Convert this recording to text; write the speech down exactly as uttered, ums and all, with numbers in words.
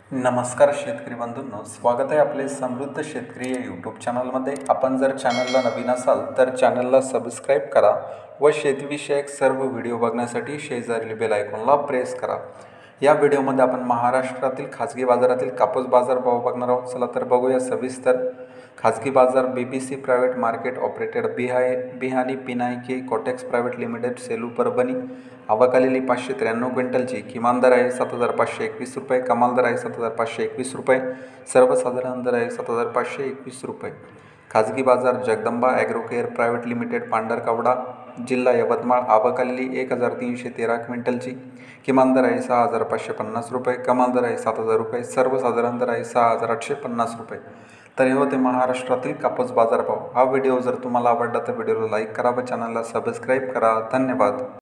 नमस्कार शेतकरी बंधूंनो, स्वागत आहे आपले समृद्ध शेतकरी या यूट्यूब चॅनलमध्ये। आपण जर चॅनलला नवीन असाल तर चॅनलला सबस्क्राईब करा व शेतीविषयक सर्व व्हिडिओ बघण्यासाठी शेजारील बेल आयकॉनला प्रेस करा। या व्हिडिओमध्ये आपण महाराष्ट्रातील खाजगी बाजारातील कापूस बाजार भाव बघणार आहोत। चला तर बघूया सविस्तर। खाजगी बाजार बीबीसी प्रायव्हेट मार्केट ऑपरेटेड बिहाय बिहानी पिनायके कोटेक्स प्रायव्हेट लिमिटेड सेलू परभणी। आवक आलेली पाचशे त्र्याण्णव क्विंटलची। किमान दर आहे सात हजार पाचशे एकवीस रुपये, कमाल दर आहे सात हजार पाचशे एकवीस रुपये, सर्वसाधारण दर आहे सात हजार पाचशे एकवीस रुपये। खाजगी बाजार Jagdamba agrocare private limited Pandharkawada जिल्हा यवतमाळ। आवक आलेली एक हजार तीनशे तेरा क्विंटलची। किमान दर आहे सहा हजार पाचशे पन्नास रुपये, कमाल दर आहे सात हजार रुपये, सर्वसाधारण दर आहे सहा हजार आठशे पन्नास रुपये। तर हे होते महाराष्ट्रातील कापूस बाजारभाव। हा व्हिडिओ जर तुम्हाला आवडला तर व्हिडिओला लाईक करा व चॅनलला सबस्क्राईब करा। धन्यवाद।